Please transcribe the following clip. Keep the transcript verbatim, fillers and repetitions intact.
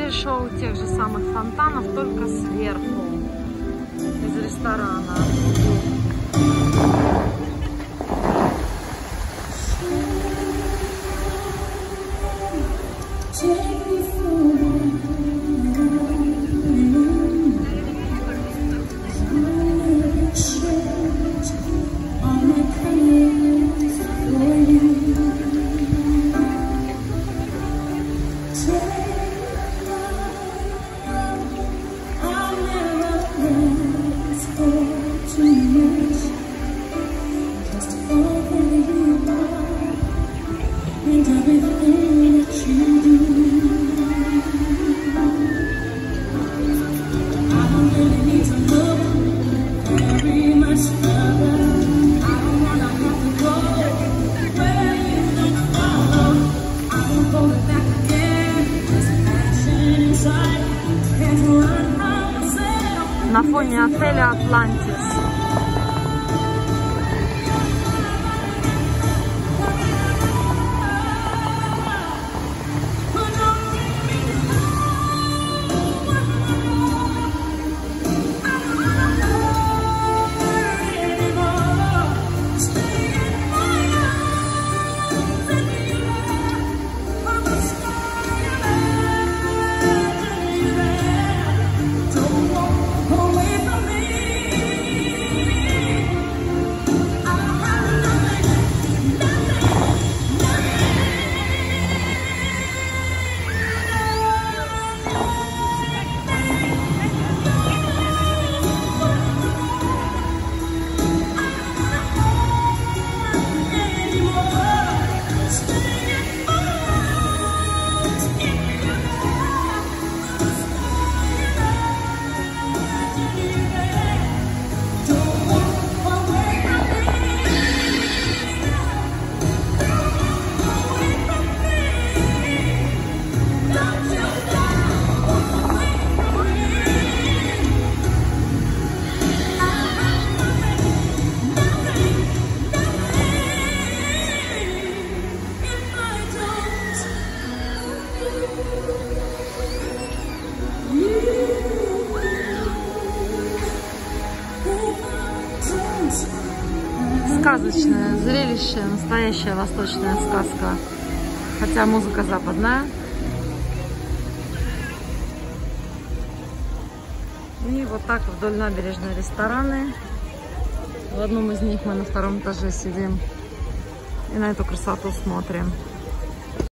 Или шоу тех же самых фонтанов, только сверху, из ресторана. На фоне отеля «Атлантис». Сказочное зрелище, настоящая восточная сказка, хотя музыка западная. И вот так вдоль набережной рестораны. В одном из них мы на втором этаже сидим и на эту красоту смотрим.